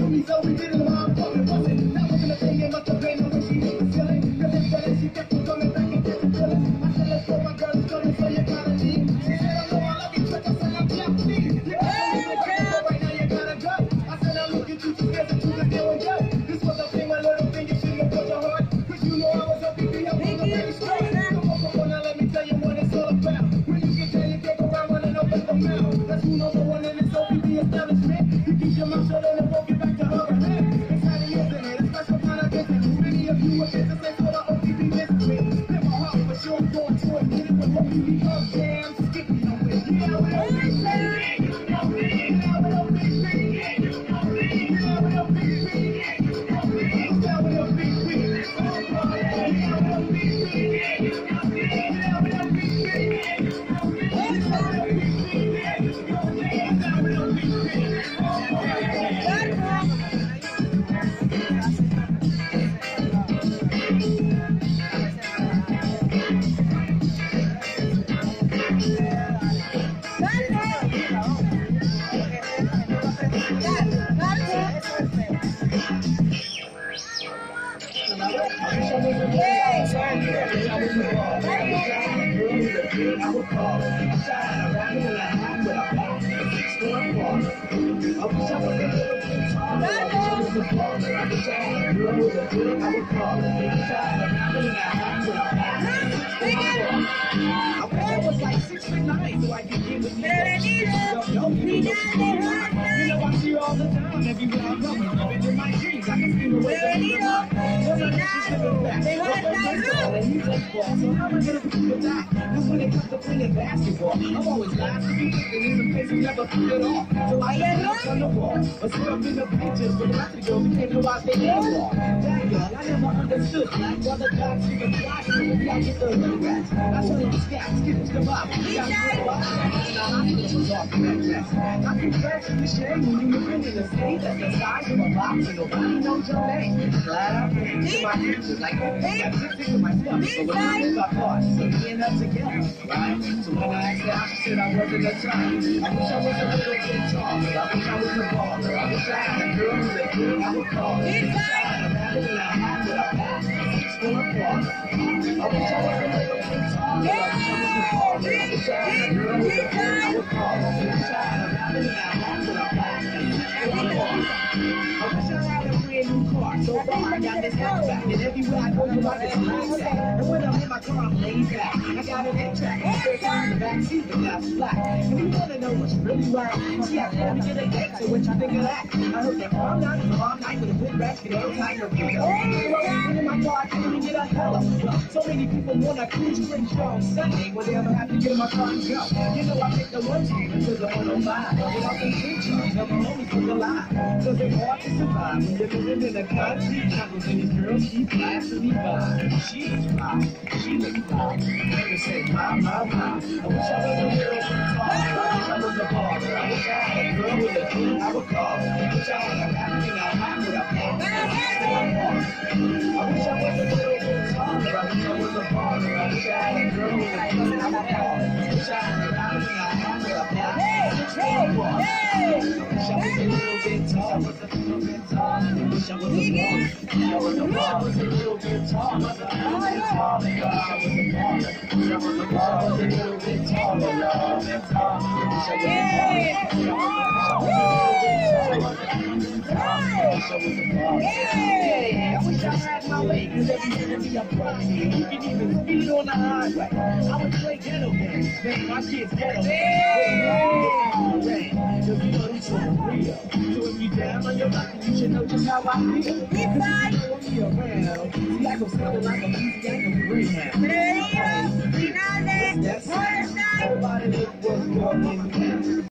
me, so we did it while I'm fucking bustin'. That wasn't a thing, it must have been the way she hit the ceiling. Cause it's better, she kept on coming back and get the feeling. I said, let's go, my girl is coming, so you gotta leave. She said, I know I love you, but I said, I'm Japanese. You can't leave, so right now you gotta go. I said, I look at you, too scared to do the deal with you. This was a thing, my little thing, you shouldn't have put your heart. Cause you know I was a BB, I was a pretty strong. Come on, now let me tell you what it's all about. When you get there, you can't go around running open the mouth. That's who number one in this OPB establishment. You keep your mouth shut and it won't get back to her again. It's how it is, and it's a special kind of business. Many of you are business, that's what our OPB business is. Spit my heart, but you're going to it. Get it with OPB, oh damn, sticky on it. Yeah, with OPB, yeah, you know me. Yeah, with OPB, yeah, you know me. Yeah, with OPB, yeah, you know me. Yeah, with OPB, yeah, you know me. I would call it. I'm trying to rap it in a hand with a ball. I wish I was a little bit taller. I wish I was a baller. I wish I had a girl with a dick. I would call it. I'm trying to rap it in a hand with a ball. I wish I was like 6'9", so I could get with you. You know I see her all the time. Everywhere I go, living in my dreams. I can feel the way that you are. She's living back. And he's a boss, so how am I gonna keep it down? Cause when it comes to playing basketball, I'm always last to be thinking in some places never fit it off. So I end up on the wall, or sit up in the bleachers with the rest of the girls who can't go out their hair wall. That girl, I never understood. Like brother God, she was flash, so maybe I get the hood rats. I tell them scats, skip them up. I got to go out. Now I put you off in that dress. I can flash in the shade when you live in the state that's the size of a box and nobody knows your name. Glad I came to my future like I got 6 to myself. But when I live, I thought, so we end up together, right? So when I asked her out, she said I wasn't a time. I wish I was a little bit taller. I wish I was a baller. I wish I had a girl with a dick. I would call her. I wish I had a rabbit in a hat with a bat. 6 for a quarter. I wish I was a little bit taller. I wish I was a baller. I wish I had a girl with a dick. I would call her. I wish I had a rabbit in a hat with a bat. 6 for a quarter. I wish I had a brand new car. So far I got this house back. And everywhere I go, you like this nice back. And when I'm in my car, I'm laid back. I got an A-track. I'm straight down the back seat, but that's black. And you wanna know what's really wild? She asked me to get a date, so what you think of that? I heard that prom night with a good ratchet, all kind of people. In my car, I can't even get a hella. So many people wanna cruise straight on Sunday. Will they ever have to get in my car and go? You know I take the one team until the 105. Get off the street, never only for the lie. Cause it's hard to survive when you're living in the country. Troubles and these girls keep blasting me by. She is fly, she looks fly. They say, my. I wish I was a little bit taller. I wish I was a baller. I wish I had a girl with a dick. I would call her. I wish I had a rabbit in a hat with a ball. I wish I was a little bit taller. I wish I was a baller. I wish I had a girl with a dick. I would call her. I wish I had a rabbit in a hat with a ball. I wish I was a little bit taller. I wish I was a baller. I was a baller. A little bit taller. I was a baller. I was a baller. I was a baller. I was a little bit taller, a little bit taller. I wish I was a baller. I wish I had my way, cause everything would be a problem. You can even speed on the highway. I would play ghetto games, make my kids ghetto games. Cause you know he's so real. So if you down on your luck, you should know just how I feel. Cause if you know me around, see I go something like a Louisiana Greyhound. That's everybody that was going in.